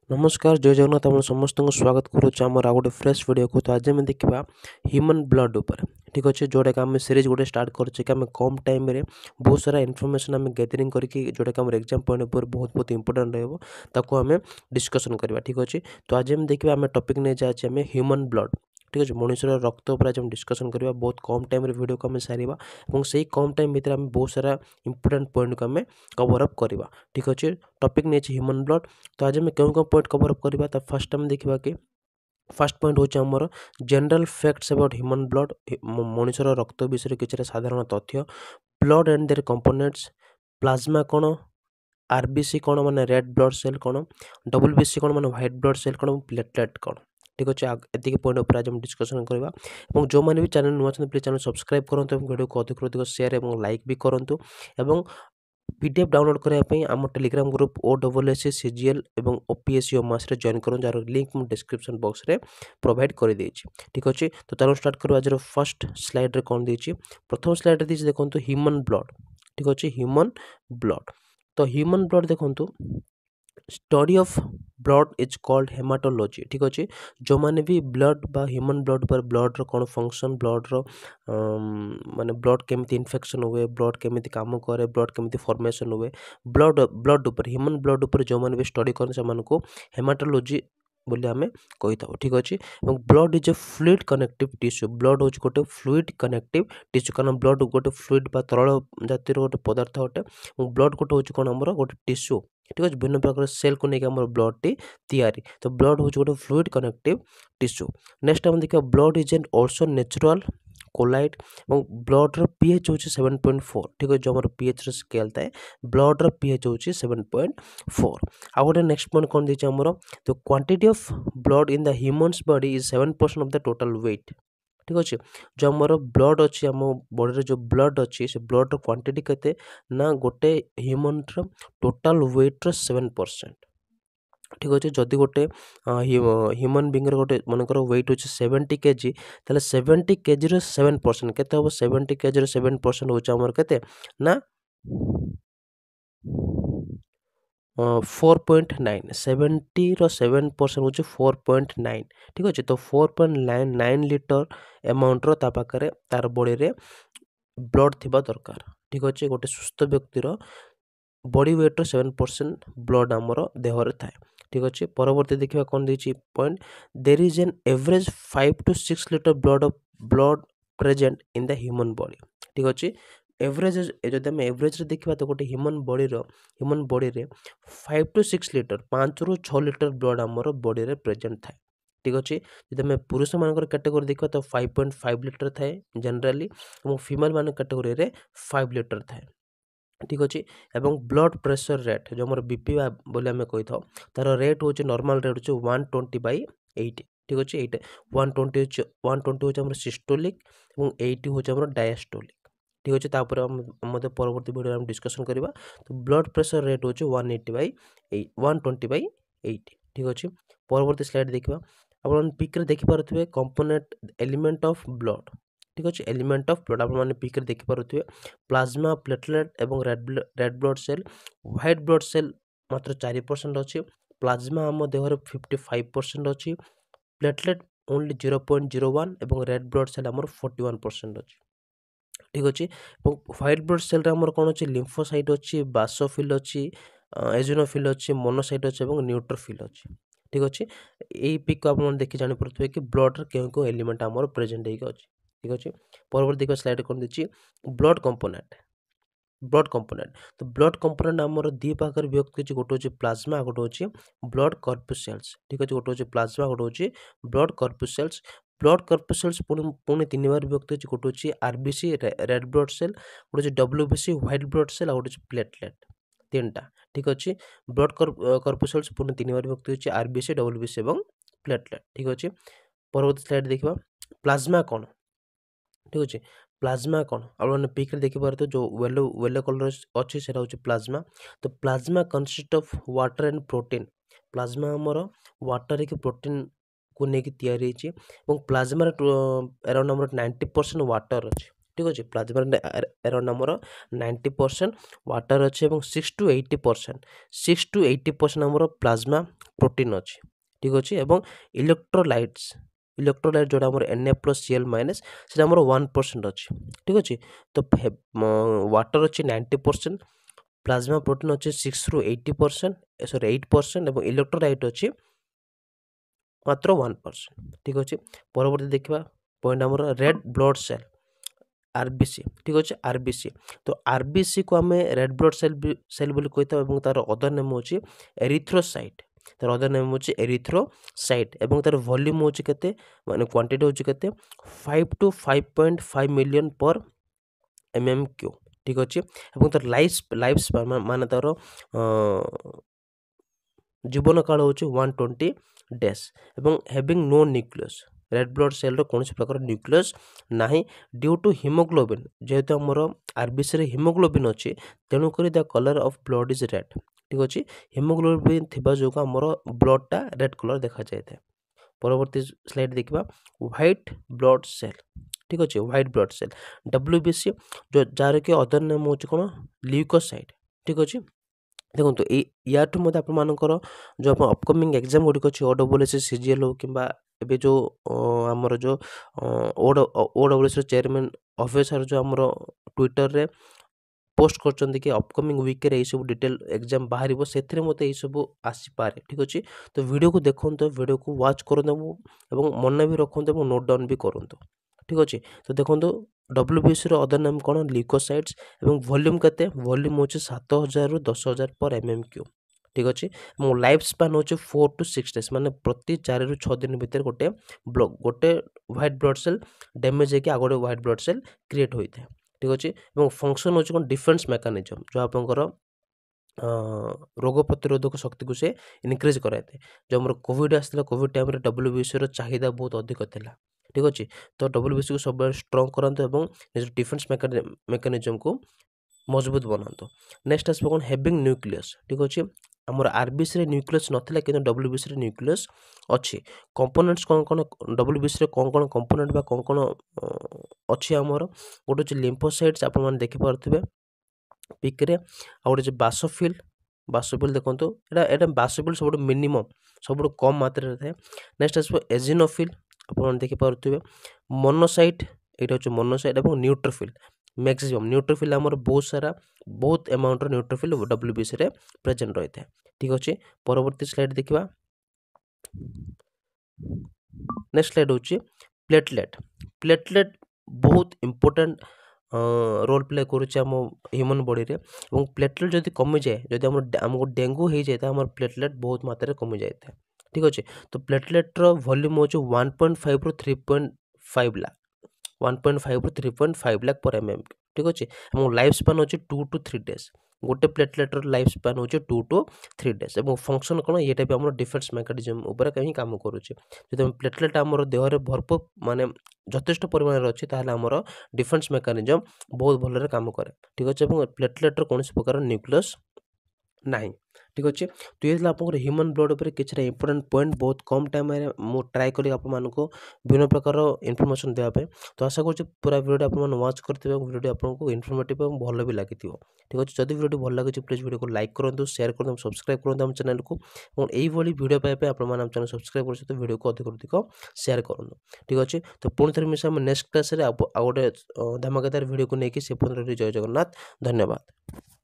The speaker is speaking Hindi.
नमस्कार जय जगन्नाथ आप समस्त को स्वागत करुच्छे आम आ गए फ्रेश वीडियो को। तो आज आम देखा ह्यूमन ब्लड उपर ठीक अच्छे जोटा कि आम सीरीज गोटे स्टार्ट करछे कि आम कम टाइम रे बहुत सारा इनफॉरमेशन आम गैदरिंग करके जोटा कि आम एग्जाम पॉइंट उपर बहुत बहुत इंपोर्टेंट रहबो ताको आम डिस्कशन करबा ठीक अच्छे। तो आज आम देखा आम टॉपिक नहीं जाए आम ह्यूमन ब्लड ठीक अच्छे मनुष्यर रक्त उपर आज डिस्कशन करबा बहुत कम टाइम रे वीडियो को आम सारिबा और से कम टाइम भितर आम बहुत सारा इंपोर्टेंट पॉइंट को आम कवर अप करबा ठीक अच्छे। टॉपिक नहीं ह्यूमन ब्लड। तो आज आम क्यों पॉइंट कवर अप करबा तो फर्स्ट आम देखा कि फर्स्ट पॉइंट होचे हमर general facts about human blood मनुष्यर रक्त विषय किसी साधारण तथ्य blood and their components plasma कौन आरबीसी कौन माने रेड ब्लड सेल कौन डब्ल्यूबीसी कौन माने व्हाइट ब्लड सेल कौन प्लेटलेट कौन ठीक अच्छे। एति पॉइंट उपर आज हम डिस्कशन करबा और जो मैंने भी चैनल नुआ प्लीज चैनल सब्सक्राइब करंतु और वीडियो को अधिक अधिक शेयर और लाइक भी करंतु और पीडीएफ डाउनलोड करने आम टेलीग्राम ग्रुप OSSC CGL और OPSC मास जॉइन करूँ जार लिंक मुझे डिस्क्रिप्शन बॉक्स रे प्रोवाइड कर देछि ठीक अच्छे। तो चलो स्टार्ट करूँ आज फर्स्ट स्लाइड रे कौन देछि प्रथम स्लाइड रे देखो ह्यूमन ब्लड ठीक अच्छे ह्यूमन ब्लड। तो ह्यूमन ब्लड देखो study of blood is called haematology ठीक अच्छे। जो मैंने भी ब्लड बा ह्यूमन ब्लड पर ब्लड रो कौन फंक्शन ब्लड रो माने ब्लड केमिति इन्फेक्शन हुए ब्लड केमिति काम करे ब्लड केमिति फॉर्मेशन हुए ब्लड ब्लड ऊपर ह्यूमन ब्लड ऊपर जो मैंने भी स्टडी करन से को हेमाटोलॉजी बोली आमे कही था ठीक अच्छे। Blood is a fluid connective tissue blood हूँ गोटे फ्लूइड कनेक्टिव टिश्यू कारण ब्लड गोटे फ्लूइड बा तरल जातिर गोटे पदार्थ अटे ब्लड गोटे हूँ कौन आमर गोटे टिश्यू ठीक अच्छे भिन्न प्रकार सेल को लेकिन आम ब्लड टी तैयारी। तो ब्लड हूँ गोटे फ्लूइड कनेक्टिव टिश्यू। नेक्स्ट आम देखा blood is an also natural colloid और ब्लड पीएच हूँ 7.4 ठीक है। जो हमारे पीएच स्केल थाए ब्लड पीएच हूँ 7.4। आ गए नेक्स्ट पॉइंट कौन दीजिए आमर तो quantity of blood in the humans body is 7% of the total weight ठीक अच्छे। जो आमर ब्लड अच्छी आम बॉडी जो ब्लड अच्छी से ब्लड क्वांटिटी केते ना गोटे ह्यूमन टोटल वेट 7% ठीक अच्छे। जदि गोटे ह्यूमन बींग गोटे मनकर वेट हूँ 70 kg ताले 70 kg 7% केते हम 70 kg 7% हूँ आमर केते ना 4.9 70 7% हूँ 4.9 ठीक अच्छे। तो 4.9 लीटर अमाउंट ता पाखे तार बॉडी रे ब्लड थिबा दरकार ठीक अच्छे। गोटे सुस्थ व्यक्तिर बॉडी वेट 7% ब्लड आमर देहरे थाए ठीक अच्छे। परवर्ती देखा कौन देखिए point there is an average 5 to 6 litre blood present in the human body ठीक अच्छे। एवरेज जब आम एवरेज देखा तो गोटे ह्यूमन बॉडी रे 5 to 6 लीटर 5 ରୁ 6 लीटर ब्लड आमर बॉडी रे प्रेजेंट थाए ठीक अच्छे। जब आम पुरुष मान कैटेगोरी देखा तो 5.5 लीटर थाए जनरली और फीमेल मान कैटेगोरी रे 5 लीटर थाए ठीक अच्छे। एवं ब्लड प्रेशर रेट जो हमारे बीपी बोले आम कही था तार रेट हूँ नॉर्मल रेट हूँ 120/80 ठीक अच्छे। 120 हूँ सिस्टोलिक और 80 हूँ डायस्टोलिक ठीक अच्छे। तापर परवर्ती वीडियो हम डिस्कशन करवा। तो ब्लड प्रेशर रेट हूँ 120/80 ठीक अच्छे। परवर्ती स्लाइड देखा आप पिक देखिपे कंपोनेंट एलिमेंट ऑफ ब्लड ठीक अच्छे। एलिमेंट ऑफ ब्लड आप पिक देखिपे प्लाज्मा प्लेटलेट और red blood cell white blood cell मात्र 4% अच्छी प्लाज्मा आम देहर 55% अच्छी प्लेटलेट ओनली 0.01 और रेड ब्लड सेल आमर 41% अच्छी ठीक अच्छे। व्हाइट ब्लड सेल आमर कौन अच्छी लिम्फोसाइट अच्छी बासोफिल अच्छी एजिनोफिल अच्छी मोनोसाइट अच्छी और न्यूट्रोफिल अच्छी ठीक अच्छे। यही पिक को आप देखिए जापे कि ब्लड क्यों क्यों एलिमेंट आमर प्रेजेंट होगी अच्छी ठीक अच्छे। परवर्ती देखा स्लाइड कौन देखिए ब्लड कंपोनेंट तो ब्लड कंपोनेंट आमर दी पाखर विभक्त होती गोटे हूँ प्लाज्मा गोटे हूँ ब्लड कर्पूसेल्स ठीक अच्छे। गोटे हूँ प्लाज्मा गोटे हूँ ब्लड कर्पूसेल्स पुणी 3 बार विभक्त होती गोटे हूँ आरबीसी रेड ब्लड सेल गोटे डब्ल्यूबीसी व्हाइट ब्लड सेल और गोटे प्लेटलेट 3टा ठीक अच्छे। ब्लड कर्पूसेल्स पुणी 3 बार विभक्त होती आरबीसी डब्ल्यूबीसी और प्लेटलेट ठीक अच्छे। परवर्ती स्लाइड देखा प्लाज्मा कौन ठीक अच्छे। प्लाज्मा कौन आप पिक देखिपारे जो येलो कलर अच्छी से प्लाज्मा। तो plasma consist of water and protein plasma आमर वाटर की प्रोटीन को लेकिन तैयारी प्लाज्मा अराउंड 90% वाटर अच्छे ठीक अच्छे प्लाज्मा अराउंड आमर 90% वाटर अच्छे और 6 to 80% आमर प्लाज्मा प्रोटीन अच्छे ठीक अच्छे और इलेक्ट्रोलाइट्स जोटा आमर Na+Cl- से आमर 1% अच्छे ठीक अच्छे तो वाटर अच्छे 90% प्लाज्मा प्रोटीन अच्छे 6 to 80% सॉरी 8% और इलेक्ट्रोलाइट अच्छे मात्र 1% ठीक अच्छे परवर्ती देखा पॉइंट आमर रेड ब्लड सेल आरबीसी ठीक अच्छे आरबीसी तो आरबीसी को आम रेड ब्लड सेल बोली कही था तार अदर नेम होची एरिथ्रोसाइट तार अदर नेम होची एरिथ्रोसाइट एवं तार वॉल्यूम होची केते माने क्वांटिटी होची केते 5 to 5.5 मिलियन पर mmq ठीक अच्छे एवं तार लाइफ स्पैन माने तार जीवन काल हूँ 120 डेज एवं having no nucleus red blood cell कौन प्रकार न्यूक्लियस नाही ड्यू टू हिमोग्लोबिन जेहेतु आमर आरबीसी हिमोग्लोबिन अच्छे तेणुक the colour of blood is red ठीक अच्छे हिमोग्लोबिन थिबा जो आमर ब्लडटा रेड कलर देखा जाए परवर्ती स्लाइड देखा व्हाइट ब्लड सेल ठीक अच्छे व्हाइट ब्लड सेल डब्ल्यूबीसी जो जार कि अदर नेम हूँ कौन ल्यूकोसाइट ठीक अच्छे देखो या आपर जो अपकमिंग एग्जाम गुड़िक अच्छे OSSC CGL हो कि एबे जो आमर जो OSSC चेयरमैन ऑफिसर जो आमर ट्विटर रे पोस्ट कर कि अपकमिंग वीक रे सब डिटेल एग्जाम बाहर से मत सब आसीपे ठीक अच्छे तो वीडियो को देखो वीडियो को वाच करूँ मन भी रखु नोट डाउन भी करूँ ठीक अच्छे तो देखो डब्ल्यूबीसी अदर नाम कौन ल्यूकोसाइट्स एवं वॉल्यूम केते वॉल्यूम होचे 7000 ରୁ 10000 पर mmq ठीक अच्छे लाइफ स्पैन होचे 4 to 6 डेज माने प्रति 4 ରୁ 6 दिन भीतर गोटे व्हाइट ब्लड सेल डैमेज होकर आगे व्हाइट ब्लड सेल क्रिएट होता है ठीक अच्छे फंक्शन होचे कौन डिफेंस मेकानिज्म जो आपंकर रोग प्रतिरोधक शक्ति को से इनक्रीज कराए जो आम कोविड आसाला कोविड टाइम डब्ल्यूबीसी चाहिदा बहुत अधिक था ठीक अच्छे तो डब्ल्यूबीसी को सब स्ट्रंग करातु और निज डिफेंस मेकानिज्म को मजबूत बनातु नेक्स्ट आसपे कौन हैविंग न्यूक्लियस ठीक अच्छे आमर आरबीसी न्यूक्लियस नथिला कि डब्ल्यूबीसी न्यूक्लियस अच्छी कंपोनेंट्स कौन कौन डब्ल्यूबीसी कौन कौन कंपोनेंट बा कौन कौन अच्छी आमर गोटे हूँ लिम्फोसाइट्स आप देखिपे पिक्रे आ गए बासोफिल देखो यहाँ बासोफिल सब मिनिमम सब कम मात्रा थाए नेक्स्ट आसो एजिनोफिल आप देखिपे मोनोसाइट ये हूँ मोनोसाइट और न्यूट्रोफिल मैक्सिमम न्यूट्रोफिल आमर बहुत सारा बहुत अमाउंट न्यूट्रोफिल डब्ल्यूबीसी रे प्रेजेंट रही है ठीक अच्छे परवर्ती स्लाइड देखा नेक्स्ट स्लाइड हूँ प्लेटलेट बहुत इंपोर्टेंट रोल प्ले करुम ह्यूमन बॉडी रे और प्लेटलेट जदि कमी जाए जदि आमको डेंगू हो जाए आम प्लेटलेट बहुत मात्रा कमी जाए ठीक अच्छे तो प्लेटलेट वॉल्यूम हो 1.5 ରୁ 3.5 लाख 1.5 ରୁ 3.5 लाख पर mm ठीक अच्छे लाइफ स्पैन अच्छे 2 to 3 डेज गोटे प्लेटलेटर लाइफ स्पैन होचे 2 to 3 डेज और फंक्शन कौन ये भी आम डिफेंस मेकानिज्म उपर कहीं काम करुचे जो प्लेटलेट आम देह भरपूर माने यथेष्ट परिमाण अच्छी ताहले आमर डिफेंस मेकानिज्म बहुत भलरे काम करे ठीक अच्छे प्लेटलेटर कौन प्रकार न्यूक्लियस नहीं ठीक अच्छे तो ये आप ह्यूमन ब्लड उपर किसी इंपोर्टेंट पॉइंट बहुत कम टाइम मु ट्राए करी आपको विभिन्न प्रकार इनफॉरमेशन देवाई तो आशा करूँ पूरा वीडियो आप वाच करते वीडियो आपको इनफॉर्मेटिव और भल भी लगी ठीक अच्छे जब वीडियो भल लगे प्लीज वीडियो को लाइक करूँ शेयर करूँ सब्सक्राइब करूँ आम चैनल को और यही वीडियो पाइबा आप चैनल सब्सक्राइब कर वीडियो को अधिक अधिक शेयर करूँ ठीक अच्छे तो पुणी थे मिसा नेक्स्ट क्लास गोटे धमाकेदार वीडियो को लेकिन से जय जगन्नाथ धन्यवाद।